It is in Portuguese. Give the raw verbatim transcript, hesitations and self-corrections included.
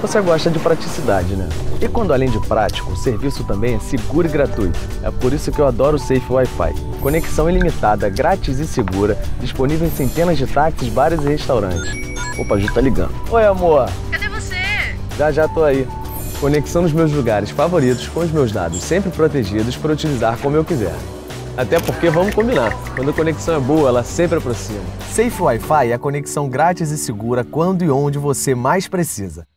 Você gosta de praticidade, né? E quando além de prático, o serviço também é seguro e gratuito. É por isso que eu adoro o Safe Wi-Fi. Conexão ilimitada, grátis e segura, disponível em centenas de táxis, bares e restaurantes. Opa, a Ju tá ligando. Oi, amor. Cadê você? Já já tô aí. Conexão nos meus lugares favoritos com os meus dados sempre protegidos para utilizar como eu quiser. Até porque, vamos combinar, quando a conexão é boa, ela sempre aproxima. Safe Wi-Fi é a conexão grátis e segura quando e onde você mais precisa.